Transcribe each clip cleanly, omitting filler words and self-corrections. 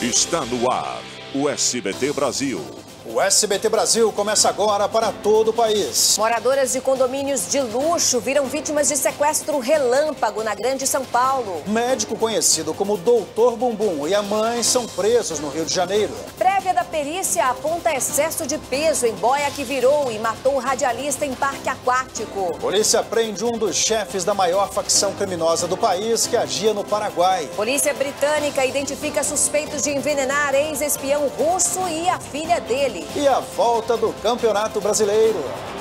Está no ar o SBT Brasil. O SBT Brasil começa agora para todo o país. Moradoras de condomínios de luxo viram vítimas de sequestro relâmpago na Grande São Paulo. Médico conhecido como Doutor Bumbum e a mãe são presos no Rio de Janeiro. Prévia da perícia aponta excesso de peso em boia que virou e matou um radialista em parque aquático. Polícia prende um dos chefes da maior facção criminosa do país que agia no Paraguai. Polícia britânica identifica suspeitos de envenenar ex-espião russo e a filha dele. E a volta do Campeonato Brasileiro.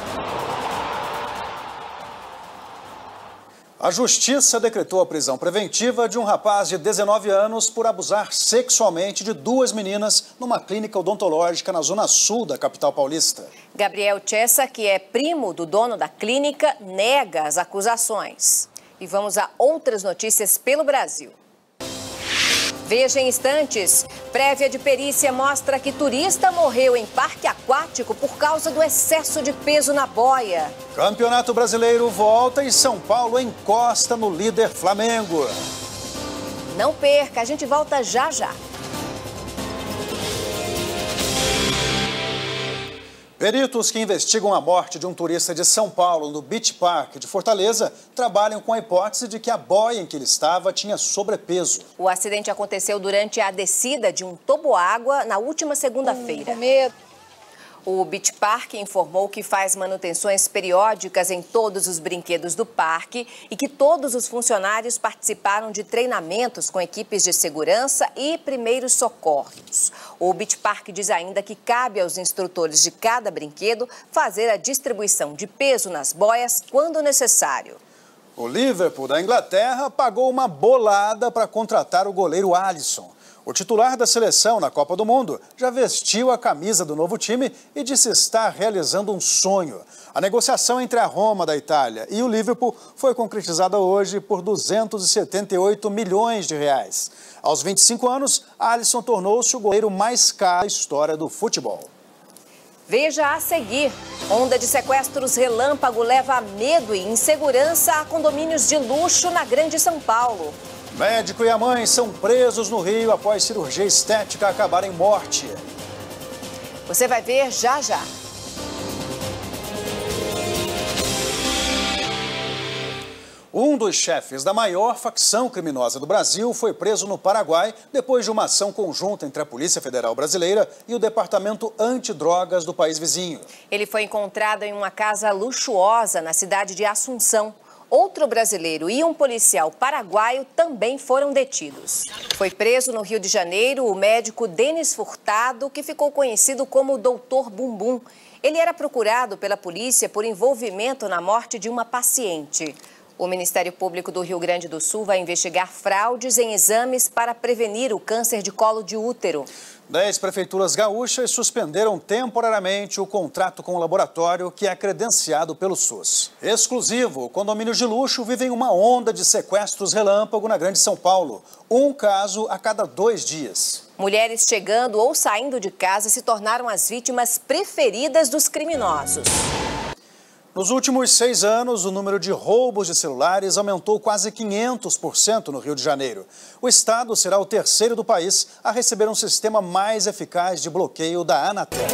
A Justiça decretou a prisão preventiva de um rapaz de 19 anos por abusar sexualmente de duas meninas numa clínica odontológica na zona sul da capital paulista. Gabriel Chessa, que é primo do dono da clínica, nega as acusações. E vamos a outras notícias pelo Brasil. Veja em instantes, prévia de perícia mostra que turista morreu em parque aquático por causa do excesso de peso na boia. Campeonato Brasileiro volta e São Paulo encosta no líder Flamengo. Não perca, a gente volta já já. Peritos que investigam a morte de um turista de São Paulo no Beach Park de Fortaleza trabalham com a hipótese de que a boia em que ele estava tinha sobrepeso. O acidente aconteceu durante a descida de um toboágua na última segunda-feira. O Beach Park informou que faz manutenções periódicas em todos os brinquedos do parque e que todos os funcionários participaram de treinamentos com equipes de segurança e primeiros socorros. O Beach Park diz ainda que cabe aos instrutores de cada brinquedo fazer a distribuição de peso nas boias quando necessário. O Liverpool da Inglaterra pagou uma bolada para contratar o goleiro Alisson. O titular da seleção na Copa do Mundo já vestiu a camisa do novo time e disse estar realizando um sonho. A negociação entre a Roma da Itália e o Liverpool foi concretizada hoje por 278 milhões de reais. Aos 25 anos, Alisson tornou-se o goleiro mais caro da história do futebol. Veja a seguir, onda de sequestros relâmpago leva medo e insegurança a condomínios de luxo na Grande São Paulo. Médico e a mãe são presos no Rio após cirurgia estética acabar em morte. Você vai ver já já. Um dos chefes da maior facção criminosa do Brasil foi preso no Paraguai depois de uma ação conjunta entre a Polícia Federal Brasileira e o Departamento Antidrogas do país vizinho. Ele foi encontrado em uma casa luxuosa na cidade de Assunção. Outro brasileiro e um policial paraguaio também foram detidos. Foi preso no Rio de Janeiro o médico Denis Furtado, que ficou conhecido como Doutor Bumbum. Ele era procurado pela polícia por envolvimento na morte de uma paciente. O Ministério Público do Rio Grande do Sul vai investigar fraudes em exames para prevenir o câncer de colo de útero. 10 prefeituras gaúchas suspenderam temporariamente o contrato com o laboratório que é credenciado pelo SUS. Exclusivo, condomínios de luxo vivem uma onda de sequestros relâmpago na Grande São Paulo. Um caso a cada 2 dias. Mulheres chegando ou saindo de casa se tornaram as vítimas preferidas dos criminosos. Nos últimos 6 anos, o número de roubos de celulares aumentou quase 500% no Rio de Janeiro. O estado será o terceiro do país a receber um sistema mais eficaz de bloqueio da Anatel.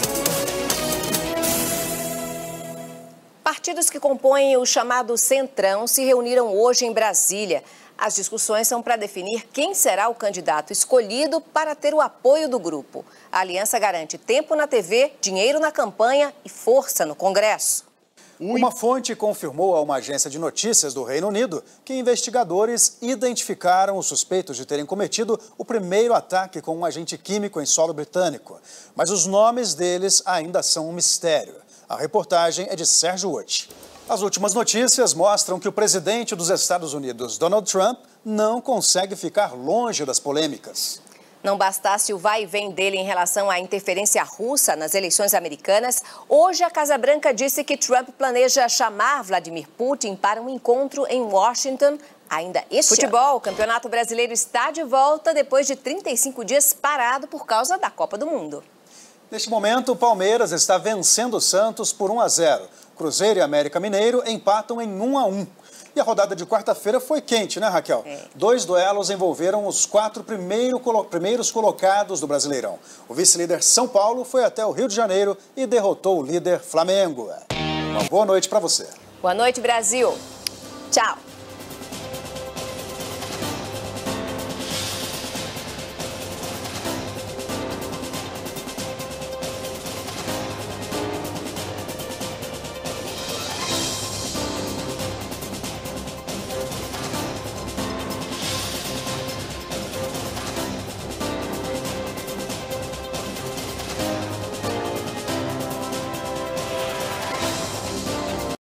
Partidos que compõem o chamado Centrão se reuniram hoje em Brasília. As discussões são para definir quem será o candidato escolhido para ter o apoio do grupo. A aliança garante tempo na TV, dinheiro na campanha e força no Congresso. Uma fonte confirmou a uma agência de notícias do Reino Unido que investigadores identificaram os suspeitos de terem cometido o primeiro ataque com um agente químico em solo britânico. Mas os nomes deles ainda são um mistério. A reportagem é de Sérgio Uth. As últimas notícias mostram que o presidente dos Estados Unidos, Donald Trump, não consegue ficar longe das polêmicas. Não bastasse o vai e vem dele em relação à interferência russa nas eleições americanas, hoje a Casa Branca disse que Trump planeja chamar Vladimir Putin para um encontro em Washington ainda este ano. O Campeonato Brasileiro está de volta depois de 35 dias parado por causa da Copa do Mundo. Neste momento, o Palmeiras está vencendo o Santos por 1-0. Cruzeiro e América Mineiro empatam em 1-1. E a rodada de quarta-feira foi quente, né, Raquel? 2 duelos envolveram os 4 primeiros colocados do Brasileirão. O vice-líder São Paulo foi até o Rio de Janeiro e derrotou o líder Flamengo. Uma boa noite para você. Boa noite, Brasil. Tchau.